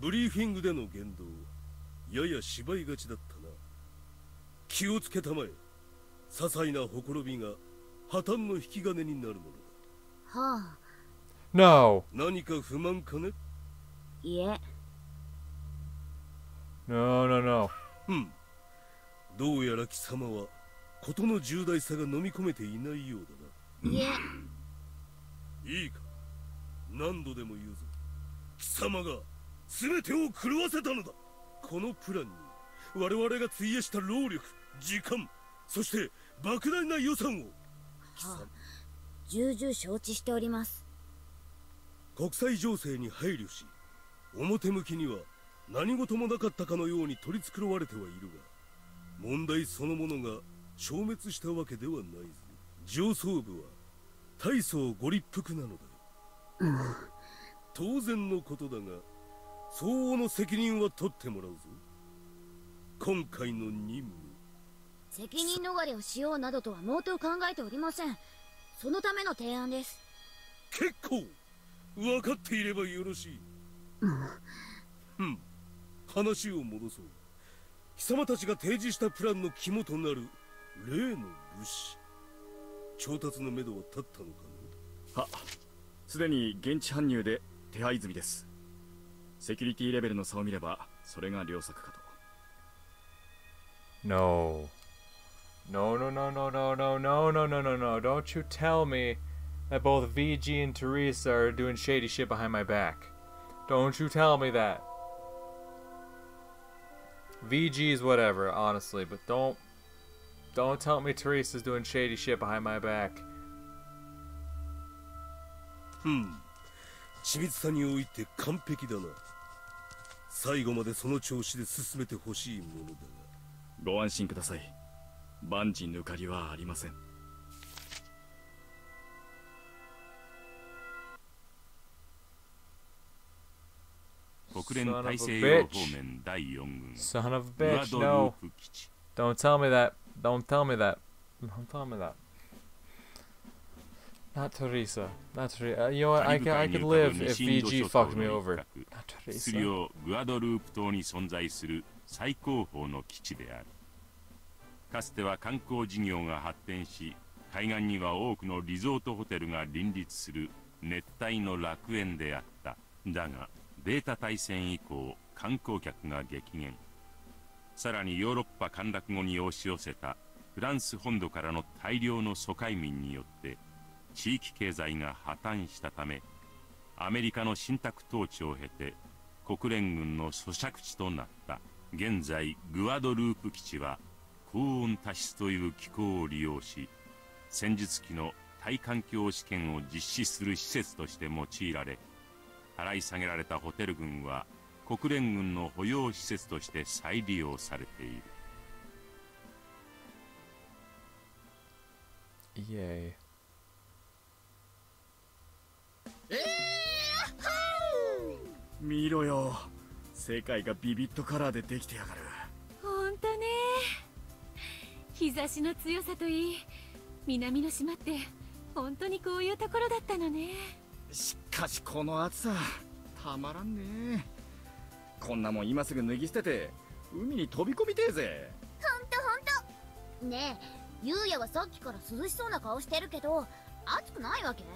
ブリーフィングでの言動、やや芝居がちだったな。気をつけたまえ。些細なほころびが破綻の引き金になるものだ。 はあ。 No. 何か不満かね？ いえ。 No, no, no. どうやら貴様は事の重大さが飲み込めていないようだな。 いえ。 いいか、何度でも言うぞ。貴様が全てを狂わせたのだ。このプランに我々が費やした労力、時間、そして莫大な予算を。 はあ、重々承知しております。 国際情勢に配慮し、表向きには何事もなかったかのように取り繕われてはいるが、問題そのものが消滅したわけではないぞ。上層部は大層ご立腹なのだよ。当然のことだが、相応の責任は取ってもらうぞ。今回の任務、 責任逃れをしようなどとは毛頭考えておりません。そのための提案です。 結構分かっていればよろしい。話を戻そう。貴様たちが提示したプランの肝となる例の物資、調達のめどは立ったのかね？ は、すでに現地搬入で手配済みです。セキュリティレベルの差を見ればそれが良策かと。 No. No, no, no, no, no, no, no, no, no, no, no. Don't you tell me that both VG and Teresa are doing shady shit behind my back. Don't you tell me that. VG's whatever, honestly, but don't tell me Teresa's doing shady shit behind my back. 緻密さにおいて完璧だな。最後までその調子で進めてほしいものだが。 ご安心ください。万事抜かりはありません。 国連大西洋方面第4軍 Son of a グア bitch, ドルー no. プ基地。 Don't tell me that. Don't tell me that. Don't tell me that. Not Teresa. Not Teresa. You know what? I could live if VG fucked me over. Not 質 Teresa. 量グアドループ島に存在する最高峰の基地である。かつては観光事業が発展し、海岸には多くのリゾートホテルが林立する熱帯の楽園であった。だがベータ大戦以降、観光客が激減。さらにヨーロッパ陥落後に押し寄せたフランス本土からの大量の疎開民によって地域経済が破綻したため、アメリカの信託統治を経て国連軍の租借地となった。現在グアドループ基地は高温多湿という気候を利用し、戦術機の耐環境試験を実施する施設として用いられ、払い下げられたホテル群は国連軍の保養施設として再利用されている。 Yay. 見ろよ、世界がビビットカラーでできてやがる。 ほんとね。日差しの強さといい、南の島って本当にこういうところだったのね。 しかしこの暑さたまらんね。こんなもん今すぐ脱ぎ捨てて海に飛び込みてえぜ。 ほんとほんと。ねえ、ゆうやはさっきから涼しそうな顔してるけど、暑くないわけ？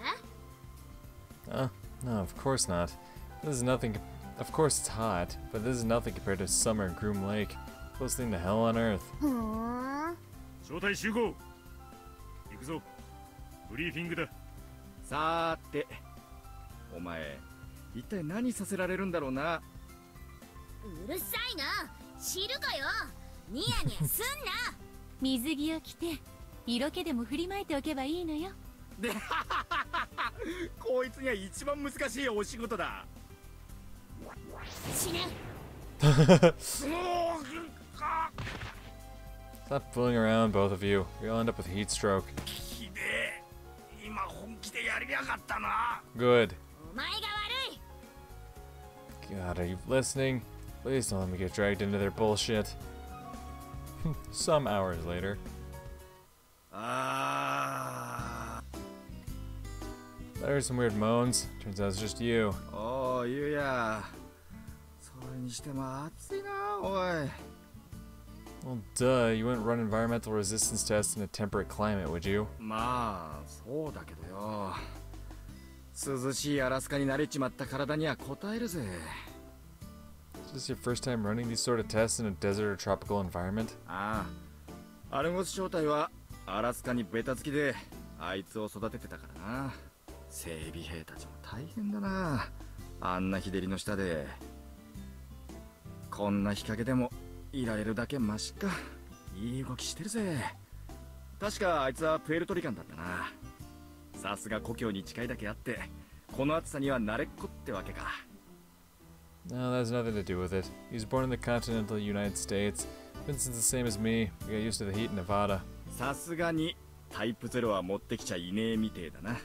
No, of course not. This is nothing. Of course it's hot, but this is nothing compared to summer in Groom Lake. Closest thing to hell on earth. ふーん。 招待集合。行くぞ。ブリーフィングだ。 さーて、お前一体何させられるんだろうな。 うるさいな。知るかよ。ニヤニヤすんな。 水着を着て色気でも振りまいておけばいいのよ。 でこいつには一番難しいお仕事だ。 死ね。 Stop fooling around, both of you. You'll end up with heat stroke. ひでえ。今本気でやりやがったな。 Good. お前が悪い。 God, are you listening? Please don't let me get dragged into their bullshit. Some hours later. あ There's some weird moans. Turns out it's just you. おー、ゆうや、そにしても暑いな、おい。 Well, duh, you wouldn't run environmental resistance tests in a temperate climate, would you? まあそうだけどよ、涼しいアラスカに慣れちまった体には応えるぜ。 Is this your first time running these sort of tests in a desert or tropical environment? ああ、アルゴス正体はアラスカにベタつきであいつを育ててたからな。整備兵たちも大変だな、あんな日照りの下で。こんな日陰でもいられるだけマシか。いい動きしてるぜ。確かあいつはプエルトリカンだったな。さすが故郷に近いだけあってこの暑さには慣れっこってわけか。 No, that has nothing to do with it. He was born in the continental United States. Vincent's the same as me. We got used to the heat in Nevada. さすがにタイプ0は持ってきちゃいねえみてえだな。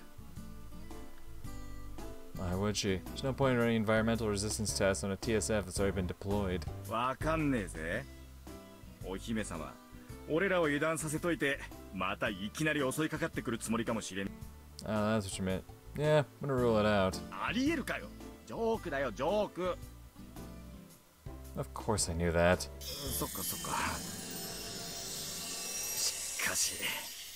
Why would she? There's no point in running environmental resistance tests on a TSF that's already been deployed. わかんねえぜ。お姫様、俺らを油断させといてまたいきなり襲いかかってくるつもりかもしれん。 Oh, that's what you meant. Yeah, I'm gonna rule it out. ありえるかよ。ジョークだよ、ジョーク。 Of course I knew that. そっかそっか。しかし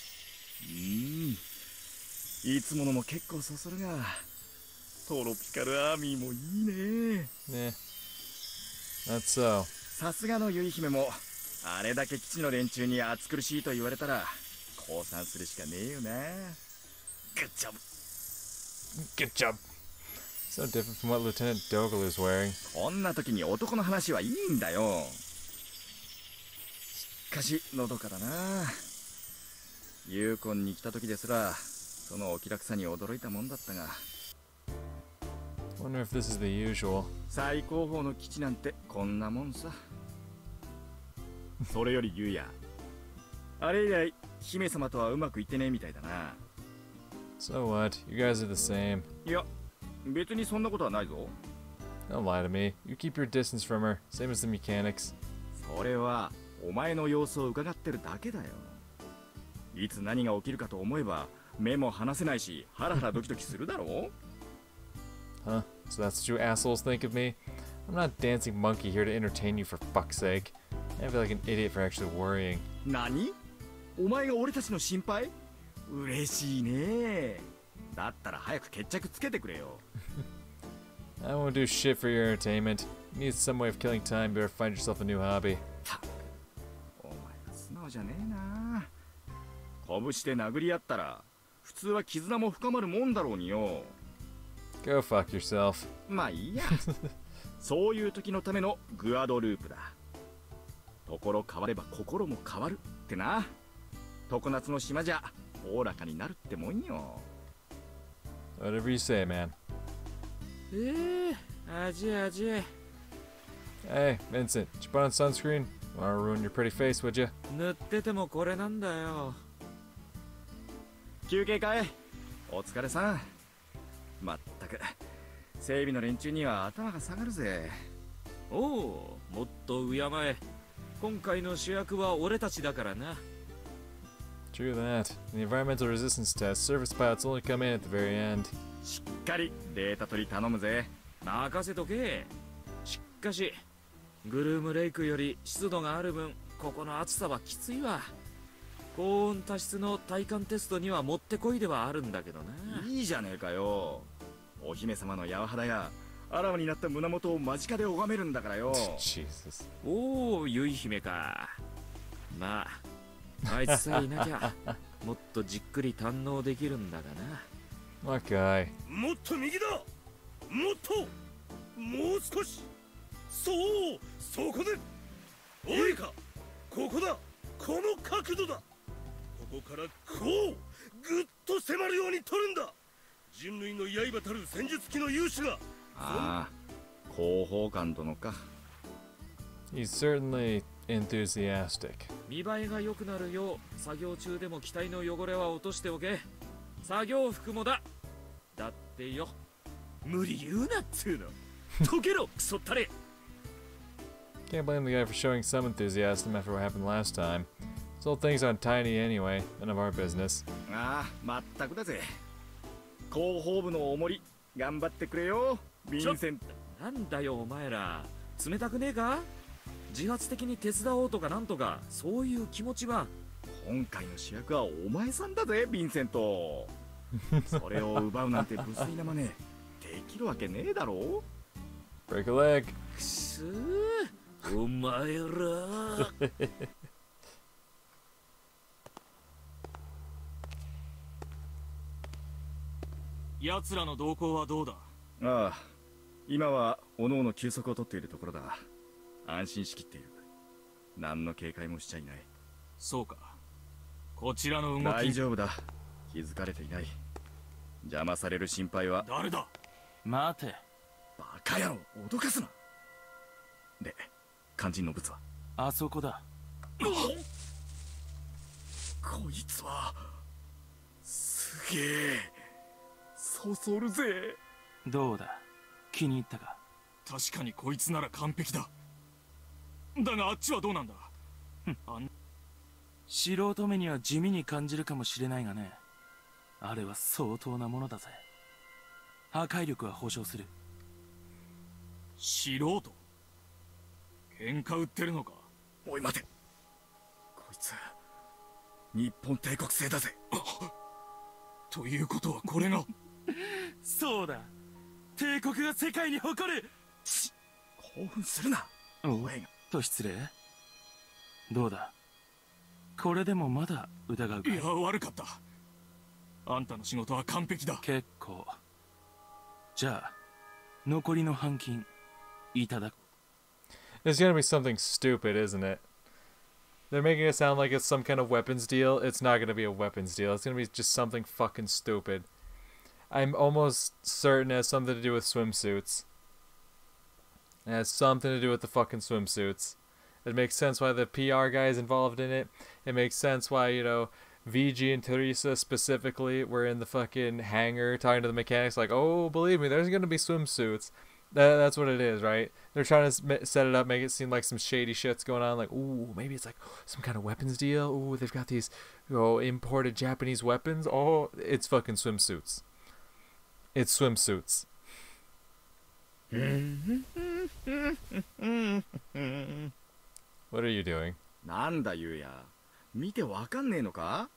いつものも結構そそるが、トロピカルアーミーもいいね。 Yeah. That's so. さすがのゆい姫もあれだけ基地の連中に暑苦しいと言われたら降参するしかねえよな。グッジョブ。 Good job. So different from what Lieutenant Dogalu's wearing. こんな時に男の話はいいんだよ。しかしのどかだな。ユーコンに来た時ですらそのお気楽さに驚いたもんだったが。 Wonder if this is the usual. 最高峰の基地なんてこんなもんさ。それよりユウヤ、あれ以来姫様とはうまくいってねえみたいだな。 So what? You guys are the same. いや別にそんなことはないぞ。 Don't lie to me. You keep your distance from her, same as the mechanics. それはお前の様子を伺ってるだけだよ。いつ何が起きるかと思えば目も離せないしハラハラドキドキするだろう。 Huh? So that's what you assholes think of me? I'm not a dancing monkey here to entertain you for fuck's sake. I feel like an idiot for actually worrying. 何？お前が俺たちの心配？嬉しいね。だったら早く決着つけてくれよ。 I won't do shit for your entertainment. You need some way of killing time, better find yourself a new hobby. たく、お前は素直じゃねえな。拳で殴り合ったら普通は絆も深まるもんだろうによ。 Go fuck yourself. まあいいや。そういう時のためのグアドループだ。ところ変われば心も変わるってな。常夏の島じゃおおらかになるってもんよ。 Whatever you say, man. 味味。 Hey, Vincent, did you put on sunscreen? Wanna ruin your pretty face, would you? 塗っててもこれなんだよ。 休憩かい？お疲れさん。まったく整備の連中には頭が下がるぜ。 おお、もっと敬え。今回の主役は俺たちだからな。 True that. In the environmental resistance test, service pilots only come in at the very end. しっかりデータ取り頼むぜ。 任せとけ。しかしグルームレイクより湿度がある分ここの暑さはきついわ。高温多湿の体感テストにはもってこいではあるんだけどな。 いいじゃねえかよ。お姫様の柔肌やあらわになった胸元を間近で拝めるんだからよ。 Jesus. おお、結姫か。まああいつさえいなきゃもっとじっくり堪能できるんだがな。 What guy? もっと右だ。もっともう少し。そうそこで。おいか、ここだ。この角度だ。ここからこうぐっと迫るように取るんだ。人類の刃たる戦術機の勇士が。 ああ、広報官殿か。 He's certainly enthusiastic. 見栄えが良くなるよう作業中でも機体の汚れは落としておけ。作業服もだ。だってよ。無理言うなっつうの。溶けろクソったれ。 Can't blame the guy for showing some enthusiasm after what happened last time. This whole thing's on tiny anyway, none of our business. ああ、まったくだぜ。広報部のおもり頑張ってくれよ、ヴィンセント。 なんだよお前ら。 冷たくねえか？自発的に手伝おうとかなんとか、そういう気持ちは。 今回の主役はお前さんだぜ、ヴィンセント。それを奪うなんて無粋な真似できるわけねえだろ。 Break a leg. くすー、お前ら。奴らの動向はどうだ？ ああ、今は各々休息を取っているところだ。安心しきっている。何の警戒もしちゃいない。 そうか。こちらの動き。 大丈夫だ。気づかれていない。邪魔される心配は。 誰だ？待て。 バカ野郎、脅かすな。で、肝心の物は？ あそこだ。 こいつはすげえそそるぜ。 どうだ、気に入ったか？確かにこいつなら完璧だ。だがあっちはどうなんだ？素人目には地味に感じるかもしれないがね、あれは相当なものだぜ。破壊力は保証する。素人？喧嘩売ってるのか？ おい待て、こいつ日本帝国製だぜ。 ということはこれがそうだ、帝国が世界に誇る。 興奮するな。 おいと失礼。どうだ、これでもまだ疑うかい？いや、悪かった。あんたの仕事は完璧だ。結構。じゃあ残りの半金いただく。 It's gonna be something stupid, isn't it? They're making it sound like it's some kind of weapons deal. It's not gonna be a weapons deal. It's gonna be just something fucking stupid. I'm almost certain it has something to do with swimsuits. It has something to do with the fucking swimsuits. It makes sense why the PR guy is involved in it. It makes sense why, you know, VG and Teresa specifically were in the fucking hangar talking to the mechanics like, oh, believe me, there's gonna be swimsuits. That's what it is, right? They're trying to set it up, make it seem like some shady shit's going on. Like, ooh, maybe it's like some kind of weapons deal. Ooh, they've got these, imported Japanese weapons. Oh, it's fucking swimsuits. It's swimsuits. What are you doing? なんだゆうや、見てわかんねえのか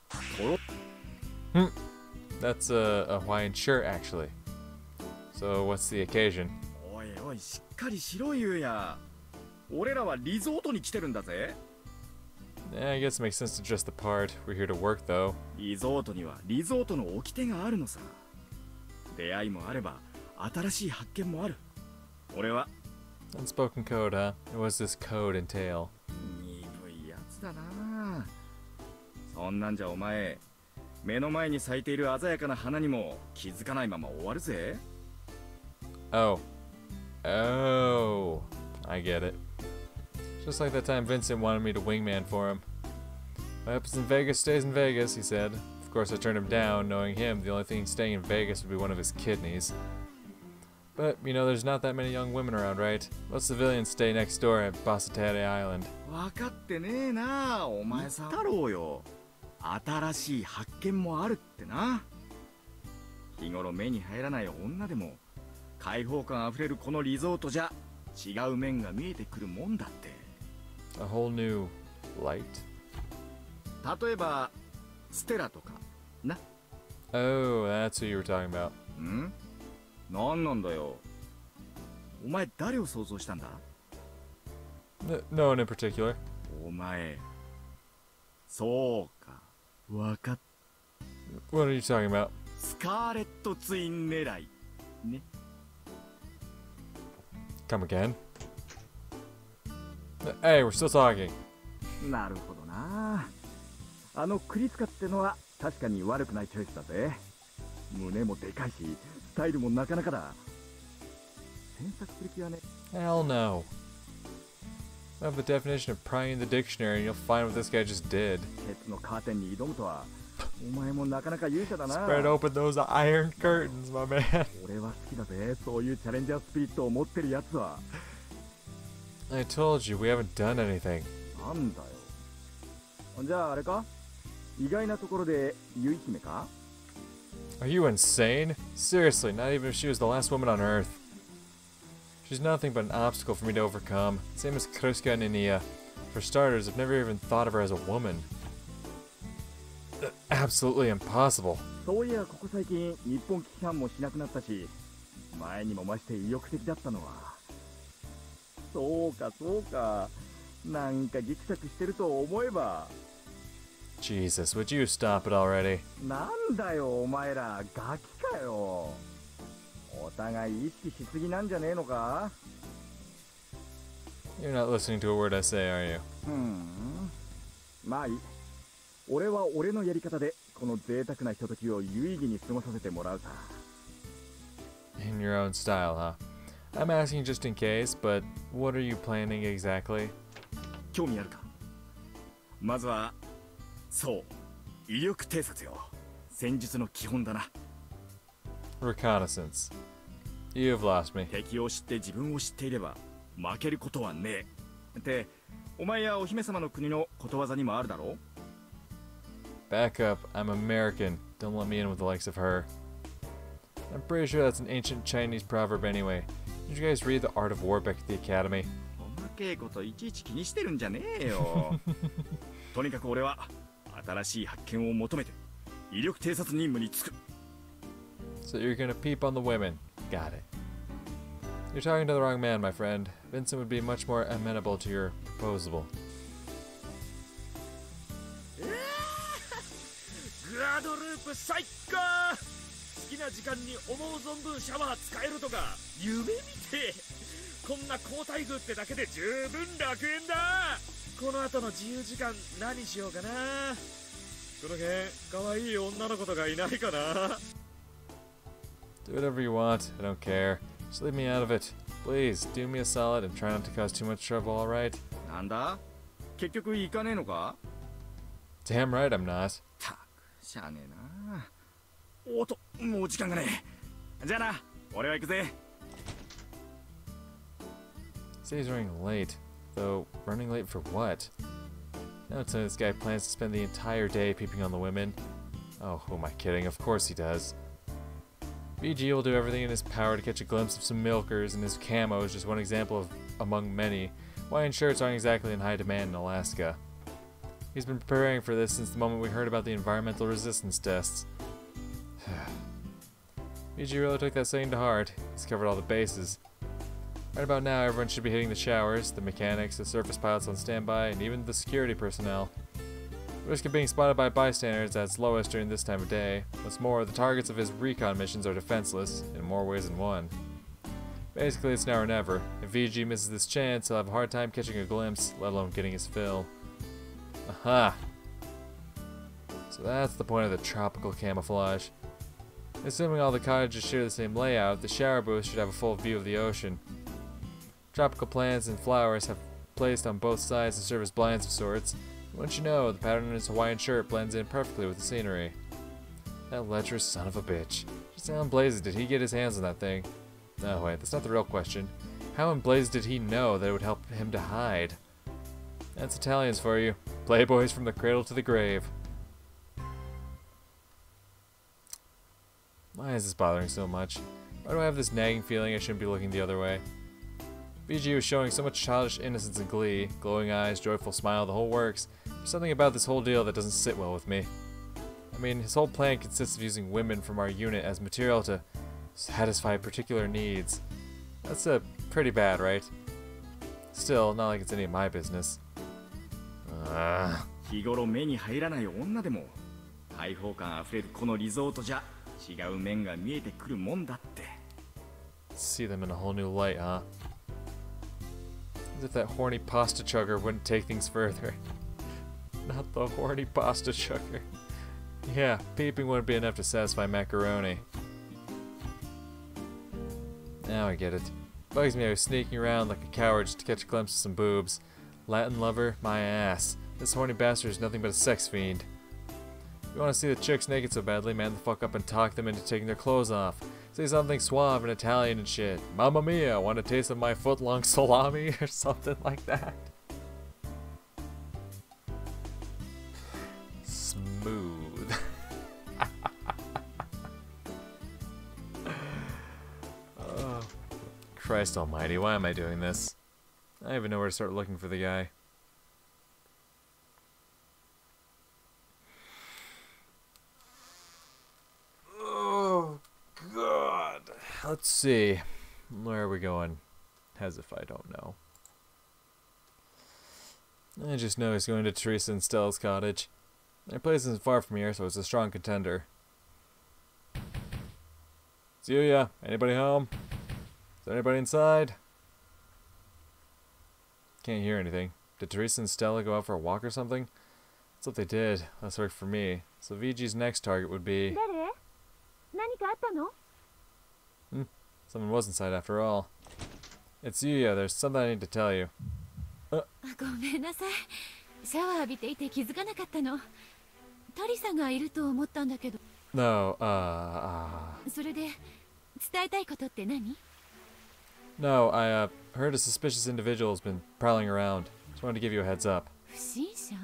？That's a Hawaiian shirt, actually. So, what's the occasion? おいおい、しっかりしろゆうや。俺らはリゾートに来てるんだぜ。 I guess it makes sense to dress the part. We're here to work, though. リゾートにはリゾートの掟があるのさ。出会いもあれば、新しい発見もある。俺は Unspoken code, huh? And what's this code entail? 鈍いやつだな。そんなんじゃお前、目の前に咲いている鮮やかな花にも気づかないまま終わるぜ。 Oh. Oh. I get it. Just like that time Vincent wanted me to wingman for him. What happens in Vegas stays in Vegas, he said. Of course, I turned him down, knowing him, the only thing staying in Vegas would be one of his kidneys. But, you know, there's not that many young women around, right? Most civilians stay next door at Basatere Island. 分かってねえな、お前さん。太郎よ。新しい発見もあるってな。日頃目に入らない女でも、開放感あふれるこのリゾートじゃ、違う面が見えてくるもんだって。 A whole new light? 例えば、ステラとか、な。 Oh, that's who you were talking about. ん？なんなんだよ。お前誰を想像したんだ？ No one in particular. お前。そうか。わかっ。 What are you talking about? スカーレットツイン狙い。ね。 Come again? Hey, we're still talking. なるほどな。あのクリスカってのは確かに悪くないチョイスだぜ。胸もでかいし、スタイルもなかなかだ。検索する気はね。 Hell no. Have the definition of prying the dictionary and you'll find what this guy just did. 鉄のカーテンに挑むとは、お前もなかなか勇者だな。 Spread open those iron curtains, my man. 俺は好きだぜ、そういうチャレンジャースピリットを持ってるやつは。 I told you, we haven't done anything. なんだよ。じゃああれか？意外なところでユイ姫か？ Are you insane? Seriously, not even if she was the last woman on Earth. She's nothing but an obstacle for me to overcome. Same as Kruska and Inia. For starters, I've never even thought of her as a woman. Absolutely impossible. そういやここ最近日本機関もしなくなったし、前にも増して意欲的だったのは。そうかそうか。なんかギクシャクしてると思えば。 Jesus, would you stop it already? なんだよお前らガキかよ。お互い意識しすぎなんじゃねえのか？ You're not listening to a word I say, are you? まあいい。俺は俺のやり方でこの贅沢なひとときを有意義に過ごさせてもらうさ。 In your own style, huh? I'm asking just in case, but what are you planning exactly? 興味あるか？まずはそう威力偵察よ。戦術の基本だな。 Reconnaissance. You've lost me. 敵を知って自分を知っていれば負けることはねえ。ってお前やお姫様の国のことわざにもあるだろ？ Back up, I'm American. Don't let me in with the likes of her. I'm pretty sure that's an ancient Chinese proverb anyway. Did you guys read The Art of War back at the academy? 細けいこといちいち気にしてるんじゃねえよ。とにかく俺は新しい発見を求めて威力偵察任務に就く。 So you're gonna peep on the women. Got it. You're talking to the wrong man, my friend. Vincent would be much more amenable to your proposal. グラドループ最高。好きな時間に思う存分シャワー使えるとか夢見て。こんな交代遇ってだけで十分楽園だ。この後の自由時間何しようかな。この辺可愛い女の子とかいないかな。 Do whatever you want. I don't care. Just leave me out of it. Please, do me a solid and try not to cause too much trouble, alright? なんだ？結局行かねえのか？ Damn right I'm not. たくしゃあねえな。おっともう時間がねえ。じゃあな俺は行くぜ。 Say he's running late. Though, running late for what? Now it's this guy plans to spend the entire day peeping on the women. Oh, who am I kidding? Of course he does. VG will do everything in his power to catch a glimpse of some milkers, and his camo is just one example of among many. Hawaiian shirts aren't exactly in high demand in Alaska. He's been preparing for this since the moment we heard about the environmental resistance tests. VG really took that saying to heart. He's covered all the bases. Right about now, everyone should be hitting the showers, the mechanics, the surface pilots on standby, and even the security personnel. The risk of being spotted by bystanders is at its lowest during this time of day. What's more, the targets of his recon missions are defenseless, in more ways than one. Basically, it's now or never. If VG misses this chance, he'll have a hard time catching a glimpse, let alone getting his fill. Aha! So that's the point of the tropical camouflage. Assuming all the cottages share the same layout, the shower booth should have a full view of the ocean. Tropical plants and flowers have placed on both sides to serve as blinds of sorts. Once you know, the pattern in his Hawaiian shirt blends in perfectly with the scenery. That lecherous son of a bitch. Just how in blazes did he get his hands on that thing? No, wait, that's not the real question. How in blazes did he know that it would help him to hide? That's Italians for you. Playboys from the cradle to the grave. Why is this bothering so much? Why do I have this nagging feeling I shouldn't be looking the other way? VG was showing so much childish innocence and glee, glowing eyes, joyful smile, the whole works. There's something about this whole deal that doesn't sit well with me. I mean, his whole plan consists of using women from our unit as material to satisfy particular needs. That's pretty bad, right? Still, not like it's any of my business. 日頃目に入らない女でも開放感あふれるこのリゾートじゃ違う面が見えてくるもんだって。 See them in a whole new light, huh? As if that horny pasta chugger wouldn't take things further. Not the horny pasta chugger. Yeah, peeping wouldn't be enough to satisfy macaroni. Now I get it. Bugs me I was sneaking around like a coward just to catch a glimpse of some boobs. Latin lover, my ass. This horny bastard is nothing but a sex fiend. If you want to see the chicks naked so badly, man the fuck up and talk them into taking their clothes off. Say something suave in Italian and shit. Mamma mia, want a taste of my foot-long salami? Or something like that. Smooth. Oh, Christ almighty, why am I doing this? I don't even know where to start looking for the guy. Oh, God. Let's see. Where are we going? As if I don't know. I just know he's going to Teresa and Stella's cottage. Their place isn't far from here, so it's a strong contender. Zuya, anybody home? Is there anybody inside? Can't hear anything. Did Teresa and Stella go out for a walk or something? That's what they did. That's worked for me. So VG's next target would be... Someone was inside after all. It's Yuya. There's something I need to tell you. ごめんなさい。シャワー浴びていて気づかなかったの。タリさんがいると思ったんだけど。 No, それで伝えたいことって何？ No, I heard a suspicious individual has been prowling around. Just wanted to give you a heads up. 不審者？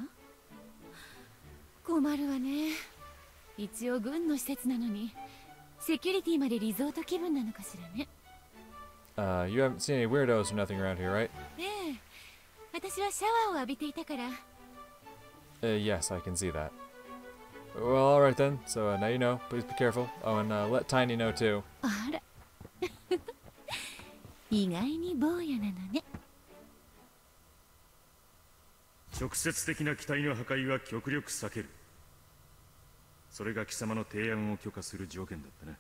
困るわね。一応軍の施設なのに、セキュリティまでリゾート気分なのかしらね。 You haven't seen any weirdos or nothing around here, right? ええ、私はシャワーを浴びていたから。 Yes, I can see that. Well, alright then. So now you know. Please be careful. Oh, and let Tiny know too. あら。意外に坊やなのね。 直接的な機体の破壊は極力避ける。それが貴様の提案を許可する条件だった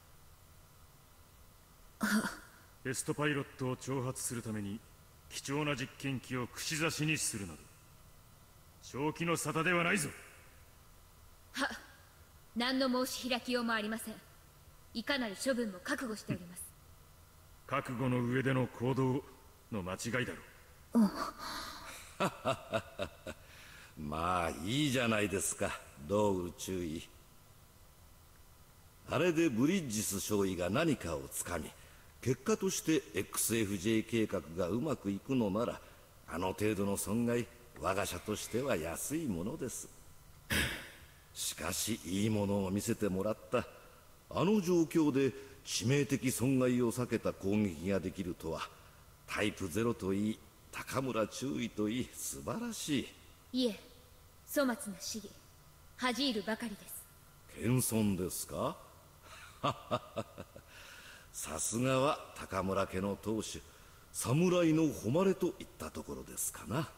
な。テストパイロットを挑発するために貴重な実験機を串刺しにするなど正気の沙汰ではないぞ。 は、何の申し開きようもありません。いかなる処分も覚悟しております。 覚悟の上での行動の間違いだろう。 まあいいじゃないですか、ドーウ注意。あれでブリッジス少尉が何かをつかみ、結果として XFJ 計画がうまくいくのなら、あの程度の損害、我が社としては安いものです。しかしいいものを見せてもらった。あの状況で致命的損害を避けた攻撃ができるとは、タイプ0といい、高村中尉といい、素晴らしい。 いえ、粗末な市議、恥じるばかりです。 謙遜ですか？さすがは高村家の当主、侍の誉れといったところですかな。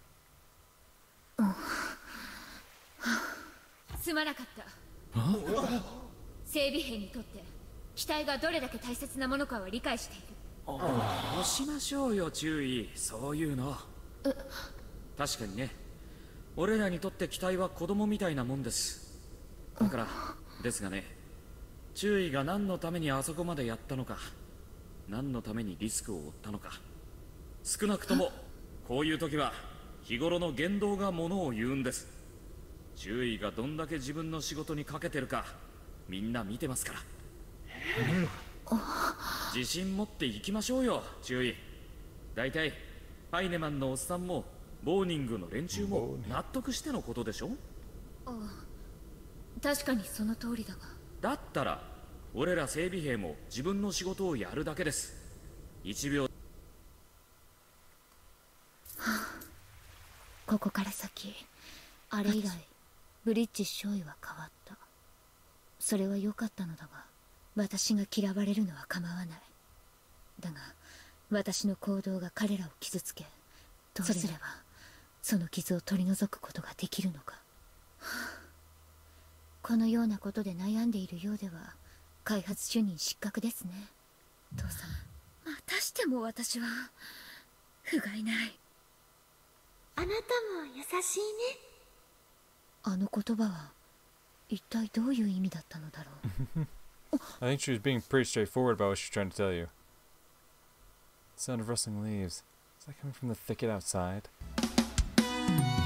すまなかった。整備兵にとって機体がどれだけ大切なものかは理解している。 どうしましょうよ、注意。そういうの。確かにね、俺らにとって機体は子供みたいなもんです。だからですがね、注意が何のためにあそこまでやったのか、何のためにリスクを負ったのか、少なくともこういう時は日頃の言動がものを言うんです。注意がどんだけ自分の仕事にかけてるかみんな見てますから。自信持っていきましょうよ、注意。だいたいハイネマンのおっさんもボーニングの連中も納得してのことでしょ。 ああ、確かにその通りだが。 だったら俺ら整備兵も自分の仕事をやるだけです。1秒。 ここから先、あれ以来ブリッジ少尉は変わった。それは良かったのだが、私が嫌われるのは構わない。だが私の行動が彼らを傷つけ、どうすればその傷を取り除くことができるのか。このようなことで悩んでいるようでは開発主任失格ですね、父さん。またしても私は不甲斐ない。 あなたも優しいね。 あの言葉は一体どういう意味だったのだろう。 I think she was being pretty straightforward about what she's trying to tell you. The sound of rustling leaves. Is that coming from the thicket outside?